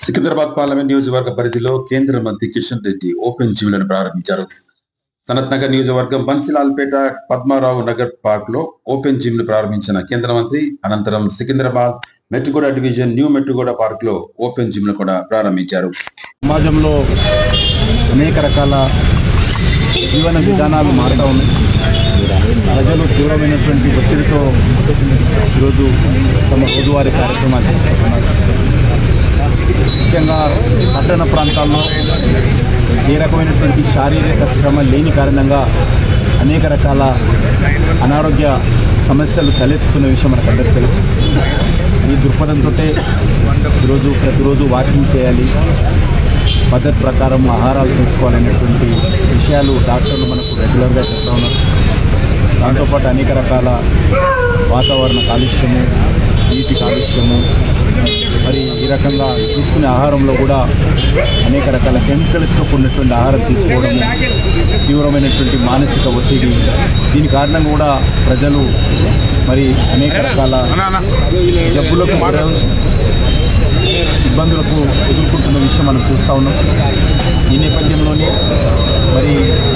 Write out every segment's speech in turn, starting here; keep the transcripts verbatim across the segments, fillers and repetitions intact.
Secunderabad parliament నియోజకవర్గ పరిధిలో కేంద్ర మంత్రి కిషన్ రెడ్డి ఓపెన్ జిమ్లను ప్రారంభించారు. సనత్ నగర్ నియోజకవర్గం బన్సిలాల్పేట పద్మారావు నగర్ పార్క్ లో ఓపెన్ జిమ్ ను ప్రారంభించిన కేంద్ర మంత్రి అనంతరం Secunderabad Mettuguda division new Mettuguda park లో ఓపెన్ జిమ్ ను కూడా ప్రారంభించారు. సమాజంలో అనేక రకాల జీవన విధానాలు మారుతూ ఉన్నాయి. ప్రజలు తీవ్రమైనటువంటి ఒత్తిడితో ఈరోజు తమ రోజువారీ కార్యక్రమాలు చేసుకుంటున్నారు. ముఖ్యంగా పట్టణ ప్రాంతాల్లో ఏ రకమైనటువంటి శారీరక శ్రమ లేని కారణంగా అనేక రకాల అనారోగ్య సమస్యలు తలెత్తుతున్న విషయం మనకు అందరికీ తెలుసు. ఈ దృక్పథంతో ఈరోజు ప్రతిరోజు వాకింగ్ చేయాలి, పద్ధతి ప్రకారం ఆహారాలు తీసుకోవాలనేటువంటి విషయాలు డాక్టర్లు మనకు రెగ్యులర్గా చెప్తా ఉన్నారు. దాంతోపాటు అనేక రకాల వాతావరణ కాలుష్యము, నీటి కాలుష్యము, మరి ఈ రకంగా తీసుకునే ఆహారంలో కూడా అనేక రకాల కెమికల్స్తో కూడినటువంటి ఆహారం తీసుకోవడము, తీవ్రమైనటువంటి మానసిక ఒత్తిడి, దీని కారణంగా కూడా ప్రజలు మరి అనేక రకాల జబ్బులకు ఇబ్బందులకు ఎదుర్కొంటున్న విషయం మనం చూస్తూ ఉన్నాం. ఈ నేపథ్యంలోనే మరి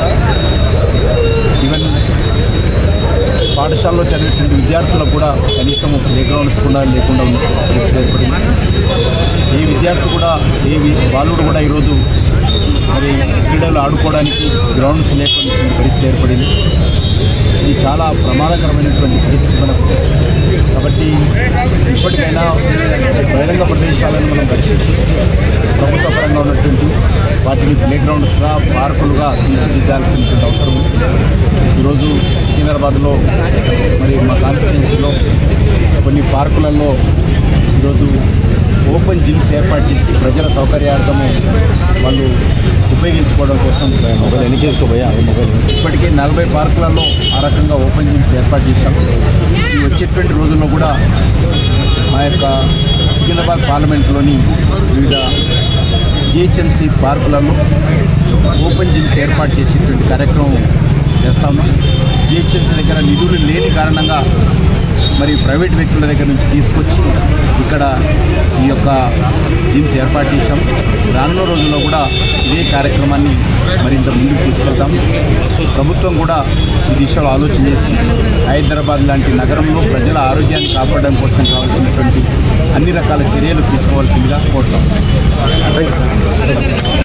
ఈవెన్ పాఠశాలలో చదివేటువంటి విద్యార్థులకు కూడా కనీసం ప్లే గ్రౌండ్స్ కూడా లేకుండా ఉన్న పరిస్థితి ఏర్పడింది. ఏ విద్యార్థి కూడా ఏ బాలుడు కూడా ఈరోజు మరి క్రీడలు ఆడుకోవడానికి గ్రౌండ్స్ లేకుండా పరిస్థితి ఏర్పడింది. ఇది చాలా ప్రమాదకరమైనటువంటి పరిస్థితి మనకు. కాబట్టి ఇప్పటికైనా బహిరంగ ప్రదేశాలను మనం రక్షించి ప్రభుత్వ పరంగా ఉన్నటువంటి వాటిని ప్లే గ్రౌండ్స్గా, పార్కులుగా తీర్చిదిద్దాల్సినటువంటి అవసరం ఉంది. ఈరోజు సికింద్రాబాద్లో మరి మా కాన్స్టిట్యున్సీలో కొన్ని పార్కులలో ఈరోజు ఓపెన్ జిమ్స్ ఏర్పాటు చేసి ప్రజల సౌకర్యార్థము వాళ్ళు ఉపయోగించుకోవడం కోసం మొబైల్ ఎన్ని చేసుకోబోయా మొబైల్ ఇప్పటికే నలభై పార్కులలో ఆ రకంగా ఓపెన్ జిమ్స్ ఏర్పాటు చేశాం. ఈ వచ్చేటువంటి రోజుల్లో కూడా మా యొక్క సికింద్రాబాద్ పార్లమెంట్లోని వివిధ జిహెచ్ఎంసీ పార్కులలో ఓపెన్ జిమ్స్ ఏర్పాటు చేసేటువంటి కార్యక్రమం చేస్తాము. జిహెచ్ఎంసీ దగ్గర నిధులు లేని కారణంగా మరి ప్రైవేట్ వ్యక్తుల దగ్గర నుంచి తీసుకొచ్చి ఇక్కడ ఈ యొక్క జిమ్స్ ఏర్పాటు చేశాం. రానున్న రోజుల్లో కూడా ఇదే కార్యక్రమాన్ని మరింత ముందుకు తీసుకెళ్తాం. ప్రభుత్వం కూడా ఈ దిశలో ఆలోచన చేసి హైదరాబాద్ లాంటి నగరంలో ప్రజల ఆరోగ్యాన్ని కాపాడడం కోసం కావాల్సినటువంటి అన్ని రకాల చర్యలు తీసుకోవాల్సిందిగా కోరుతాం.